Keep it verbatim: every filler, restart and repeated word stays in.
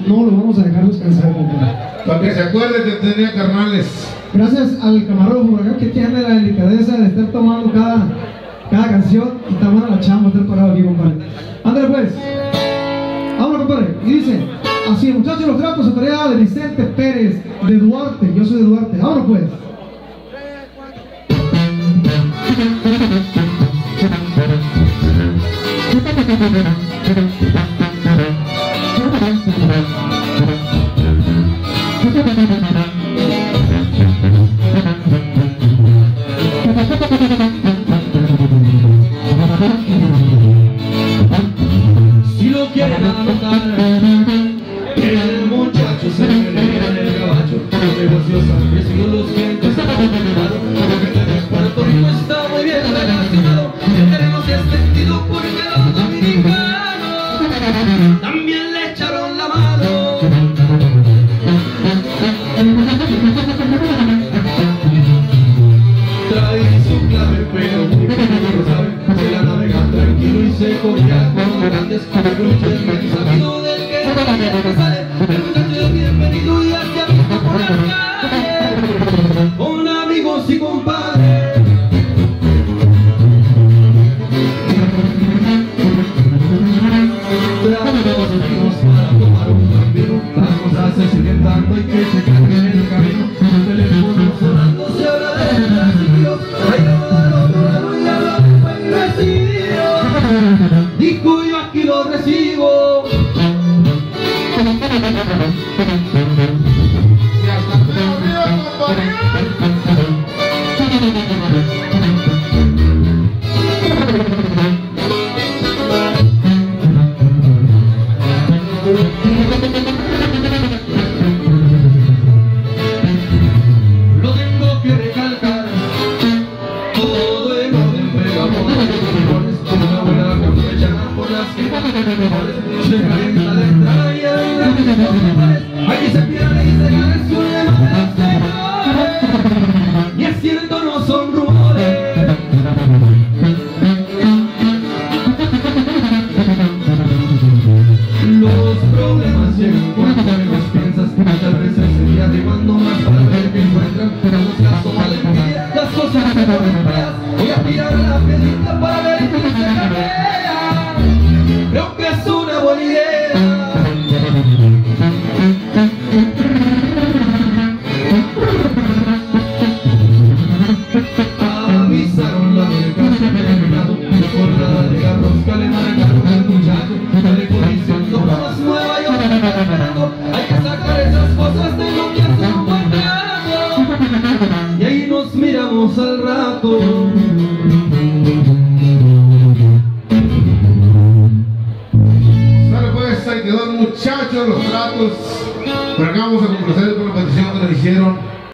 no lo vamos a dejar descansar, compadre. Para que se acuerde que tenía carnales. Gracias al camarógrafo por acá que tiene la delicadeza de estar tomando cada, cada canción y está buena la chamba, estar parado aquí, compadre. Ándale pues. Vámonos, compadre. Y dice, así, muchachos, los tratos, tarea de Vicente Pérez, de Duarte. Yo soy de Duarte. Vámonos pues. Si lo quieren anotar, el muchacho se pelea en el gabacho. Los negocios han crecido, los clientes han aumentado. La gente de Puerto Rico está muy bien relacionado. Tenemos este sentido porque los dominicanos también le echaron la mano. Trae su clave, pero muy poco lo sabe. Se la navega tranquilo y se copia con grandes cruces. Bien sabido del que también sale. El muchacho es bienvenido y hacia visto por la calle, con amigos y compadres. Traemos amigos para tomar un buen vino. Las cosas se siguen dando y que se cambien el camino. El teléfono sonando se habla de transición. Hay que dar otro lado y habla de buen recibido. Dijo yo aquí lo recibo. Y hasta tengo miedo, compadre. Lo tengo que recalcar, todo en orden, pegamos los una buena campechana por las que mejores. Se calienta la entrada y hay una vida con pares. Aquí se pierde y se gana el sueño de los señores. Y es cierto, no son rumores. Los problemas llegan cuando menos piensas. Muchas veces el día de cuando más para ver que encuentran. En los casos mal envidia, las cosas se ponen feas. Voy a tirar la piedrita para ver quién se carrea. Creo que es una buena idea. Avisaron la del caso terminado. Por nada de garrosca le marcaron al muchacho. Le diciendo vamos Nueva York esperando. Hay que sacar esas cosas, tengo que hacer un buen rato. Y ahí nos miramos al rato. Sale pues, ahí quedó, muchachos, los tratos. Pero acá vamos a complacer con la petición que nos hicieron.